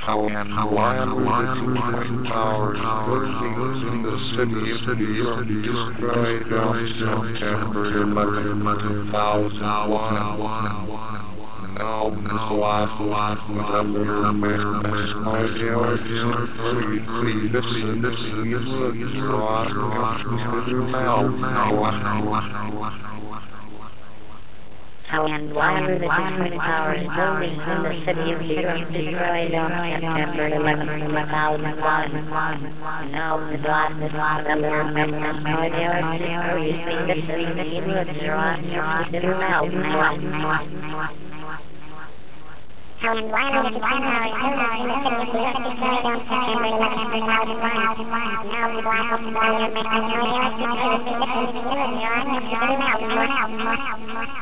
and land with the twin towers buildings in the city are destroyed on September 11, 2001. Now, this last November, my dear, please, listen, you look right to the mouth. And why were the twin towers buildings in the city of Detroit destroyed on September 11, 2001? Now, the last November, my dear, please, listen, you look right to the mouth. And why were the twin towers buildings in the city of Detroit destroyed on September 11, 2001? Now, the last November, my dear, please, listen, you look right to the mouth.